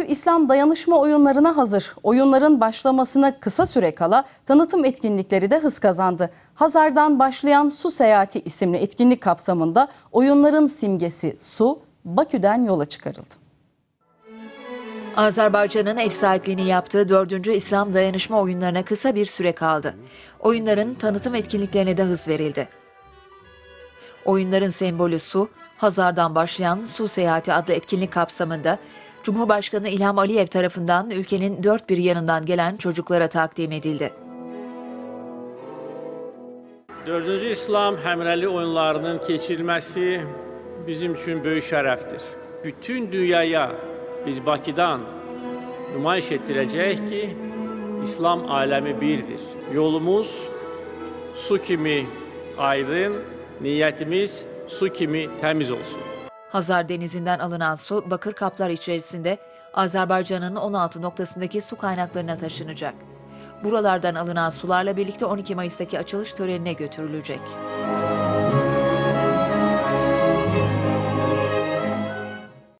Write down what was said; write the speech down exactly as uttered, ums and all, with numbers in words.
İslam dayanışma oyunlarına hazır. Oyunların başlamasına kısa süre kala tanıtım etkinlikleri de hız kazandı. Hazar'dan başlayan Su Seyahati isimli etkinlik kapsamında oyunların simgesi su, Bakü'den yola çıkarıldı. Azerbaycan'ın ev sahipliğini yaptığı dördüncü İslam dayanışma oyunlarına kısa bir süre kaldı. Oyunların tanıtım etkinliklerine de hız verildi. Oyunların sembolü su, Hazar'dan başlayan Su Seyahati adlı etkinlik kapsamında Cumhurbaşkanı İlham Aliyev tarafından ülkenin dört bir yanından gelen çocuklara takdim edildi. dördüncü İslam Həmrəli oyunlarının keçirilməsi bizim için böyük şərəfdir. Bütün dünyaya biz Bakıdan nümayiş ettirəcəyik ki, İslam aləmi birdir. Yolumuz su kimi aydın, niyetimiz su kimi temiz olsun. Hazar Denizi'nden alınan su bakır kaplar içerisinde Azerbaycan'ın on altı noktasındaki su kaynaklarına taşınacak. Buralardan alınan sularla birlikte on iki Mayıs'taki açılış törenine götürülecek.